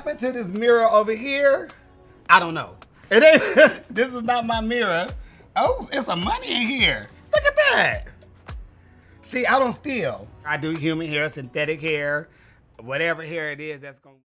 happened to this mirror over here? I don't know. It ain't, this is not my mirror. Oh, it's some money in here. Look at that. See, I don't steal. I do human hair, synthetic hair, whatever hair it is that's going